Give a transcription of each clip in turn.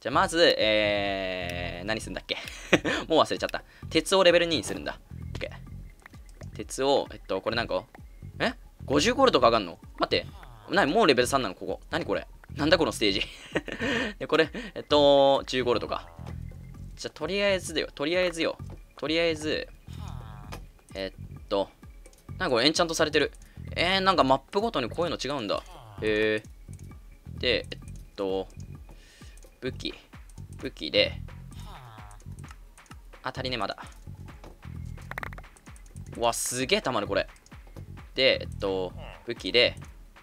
じゃあまず、何すんだっけもう忘れちゃった。鉄をレベル2にするんだ。OK。鉄を、これなんか、50ゴールドかかんの？待って。もうレベル3なのここ。何これ？なんだこのステージで、これ、10ゴールドか。じゃあ、とりあえず、なんかこれエンチャントされてる。なんかマップごとにこういうの違うんだ。で、武器で、足りねまだ。うわ、すげえたまる、これ。で、武器で、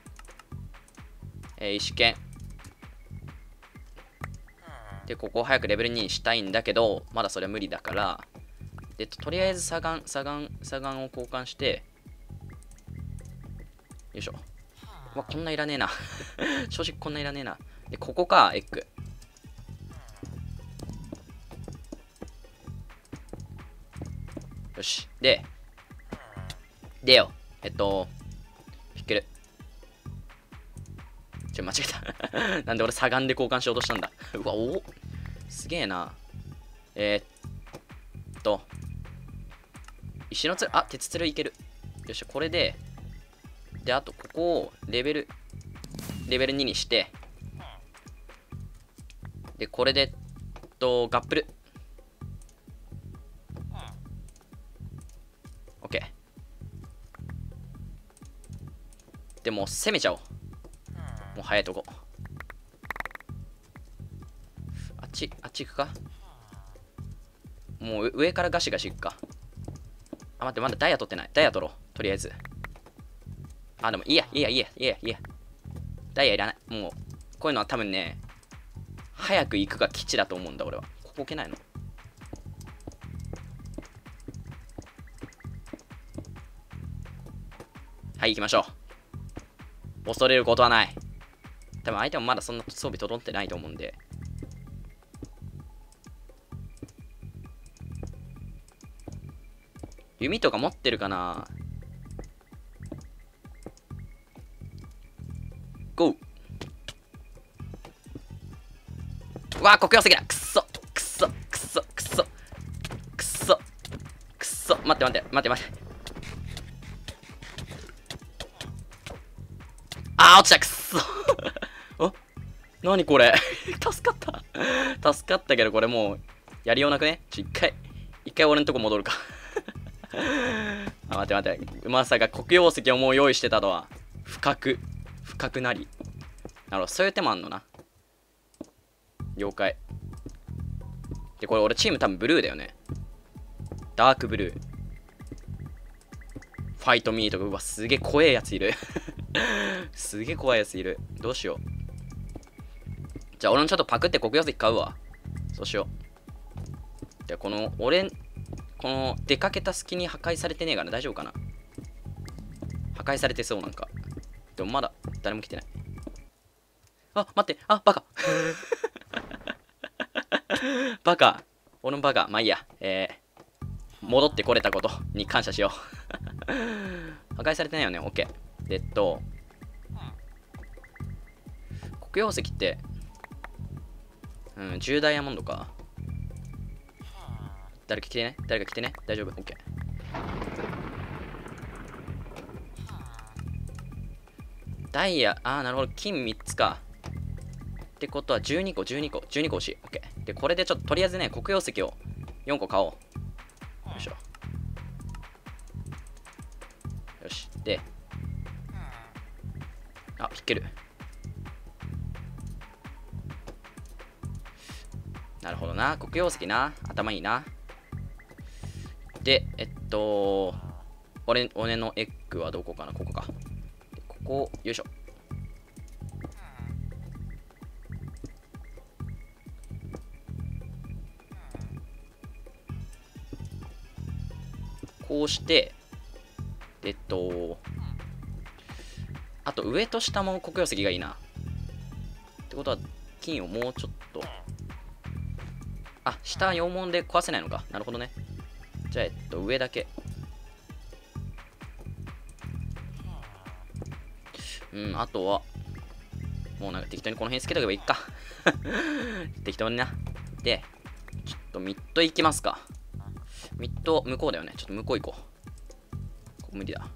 石剣。で、ここを早くレベル2にしたいんだけど、まだそれは無理だから、とりあえず左岸を交換して、よいしょ。うわ、こんないらねえな。正直こんないらねえな。で、ここか、エッグ。よし。でよ。ピッケル。間違えた。なんで俺左岸で交換しようとしたんだ。うわ、すげえな。石のつる、鉄つるいける。よし、これで、あと、ここをレベル2にして、で、これで、ガップル。OK。でも、攻めちゃおう。もう早いとこ。あっち行くか？もう上からガシガシ行くか。待って、まだダイヤ取ってない。ダイヤ取ろう。とりあえず。でもいいや。ダイヤいらない。もう、こういうのは多分ね、早く行くが基地だと思うんだ、俺は。ここ置けないの？はい、行きましょう。恐れることはない。多分相手もまだそんな装備整ってないと思うんで。弓とか持ってるかな？ゴー。うわー、黒曜石だ。くっそ。待って。落ちた。くっそ。何これ助かったけど、これもうやりようなくね？一回俺のとこ戻るか待って。まさか黒曜石をもう用意してたとは。深くなり。なるほど、そういう手もあんのな。了解。で、これ俺チーム多分ブルーだよね。ダークブルー。ファイトミーとか、うわ、すげえ怖えやついる。どうしよう。じゃあ俺もちょっとパクって黒曜石買うわ。そうしよう。じゃあこの出かけた隙に破壊されてねえから大丈夫かな？破壊されてそうなんか。でもまだ誰も来てない。待って、バカ。俺のバカ。まあいいや。戻ってこれたことに感謝しよう。破壊されてないよね。OK。黒曜石って、10ダイヤモンドか。誰か来てね。大丈夫。OK。ダイヤ、なるほど。金3つか。ってことは12個欲しい。OK。で、これでちょっととりあえずね、黒曜石を4個買おう。よいしょ。よし。で、ピッケル。なるほどな。黒曜石な。頭いいな。で、俺のエッグはどこかな？ここか。ここ、よいしょ。こうして、あと上と下も黒曜石がいいな。ってことは、金をもうちょっと。下4問で壊せないのか。なるほどね。じゃあ、上だけ。あとは、 もうなんか適当にこの辺つけとけばいいか。適当にな。で、ちょっとミッド行きますか。ミッド、向こうだよね。ちょっと向こう行こう。ここ無理だ。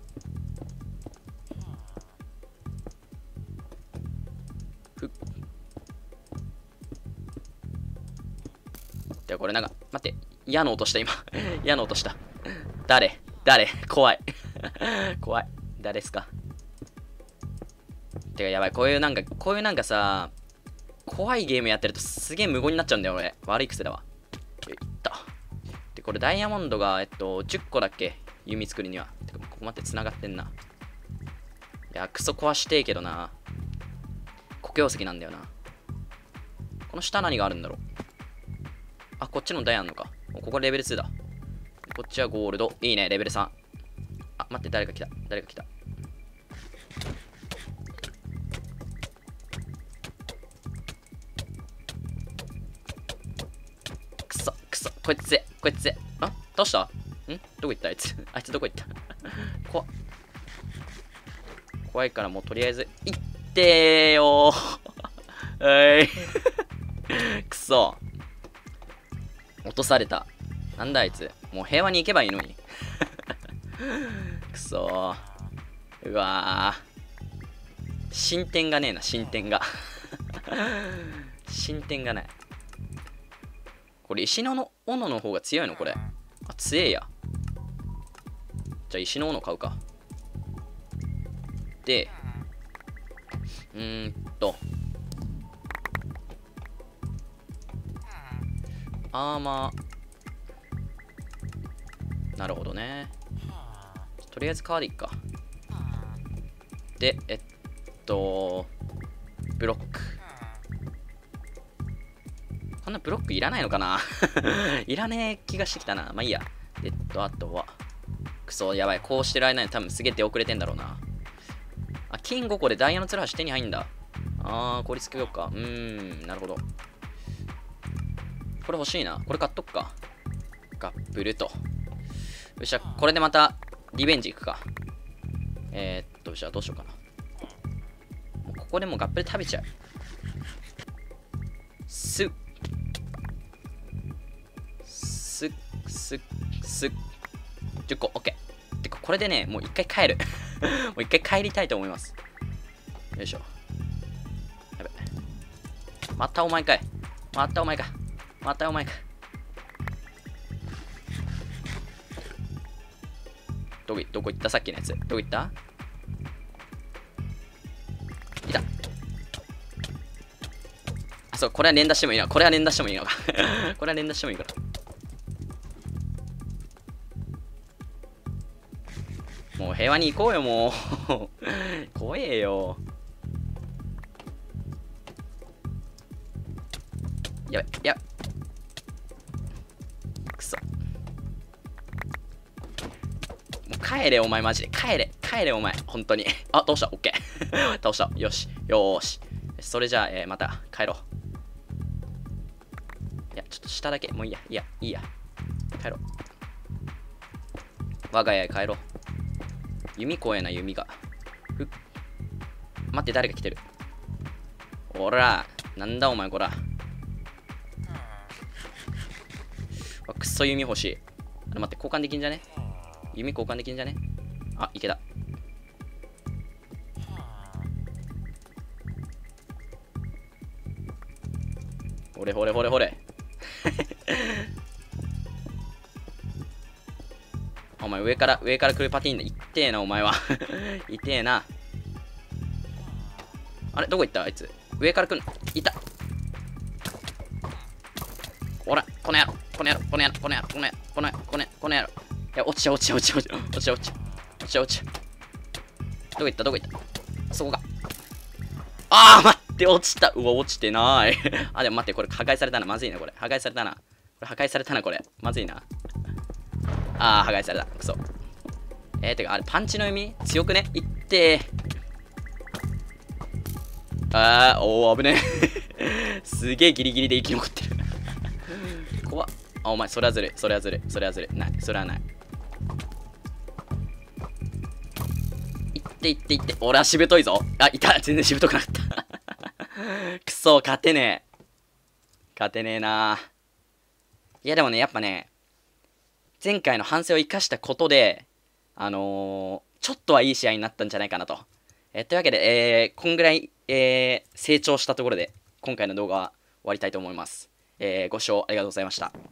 で、これなんか、待って。矢の音した、今。矢の音した。誰怖い。怖い。誰ですか。てか、やばい。こういうなんかさ、怖いゲームやってるとすげえ無言になっちゃうんだよ、俺。悪い癖だわ。いった。で、これダイヤモンドが、10個だっけ、弓作りには。てか、ここまで繋がってんな。いや、クソ壊してえけどな。黒曜石なんだよな。この下何があるんだろう。あ、こっちのダイヤあんのか。ここレベル2だ。こっちはゴールド。いいね、レベル3。あ、待って、誰か来た。くそ、こいつ。あ、どうした？どこ行ったあいつ。あいつどこ行った怖いからもうとりあえず、行ってーよー。くそ。落とされた。なんだあいつ。もう平和に行けばいいのに。くそー。うわー。進展がねえな、進展が。進展がない。これ石の斧の方が強いのこれ。あ、強えや。じゃあ石の斧買うか。で、アーマー。なるほどね。とりあえず川でいっか。で、ブロック。こんなブロックいらないのかな。いらねえ気がしてきたな。まあいいや。あとは。くそ、やばい。こうしてる間に多分すげえ出遅れてんだろうな。あ、金5個でダイヤのツルハシ手に入んだ。効率つけようか。なるほど。これ欲しいな。これ買っとくか。ガップルと。よっしゃ、これでまたリベンジいくか。よっしゃ、どうしようかな。もうここでもうガップル食べちゃう。10個、オッケー。てか、これでね、もう一回帰る。もう一回帰りたいと思います。よいしょ。やべ。またお前か。どこ行ったさっきのやつ。どこ行った？いた。あ、そう、これは連打してもいいな。これは連打してもいいのか。もう平和に行こうよ、もう。怖えよ。やべ。くそ。もう帰れ、お前、マジで。帰れ、お前。本当に。あ、どうした？オッケー。倒した。よし。それじゃあ、また帰ろう。いや、ちょっと下だけ。もういいや。帰ろう。我が家へ帰ろう。弓怖えな、弓が。待って、誰が来てる。おら、なんだお前、こら。くっそ弓欲しい。待って、交換できんじゃね？弓交換できんじゃね？あ、いけた。ほれ。お前上から来るパティーンで。いってえな、お前は。いてえな。あれ、どこ行ったあいつ。上から来んの。いた。ほら、この野郎。いや、落ちちゃう。どこ行った。そこか。待って、落ちた。うわ、落ちてない。でも待って、これ破壊されたな。まずいな、これ。破壊されたな、これ。まずいな。破壊された。くそ。てか、あれ、パンチの弓強くね？いってー。危ねえ。すげえギリギリで生き残ってる。怖っ。お前、それはずるい。ない。それはない。いって。俺はしぶといぞ。いた。全然しぶとくなかった。 くそ、勝てねえ。勝てねえな。いやでもね、やっぱね、前回の反省を生かしたことで、ちょっとはいい試合になったんじゃないかなと。というわけで、こんぐらい、成長したところで、今回の動画は終わりたいと思います。ご視聴ありがとうございました。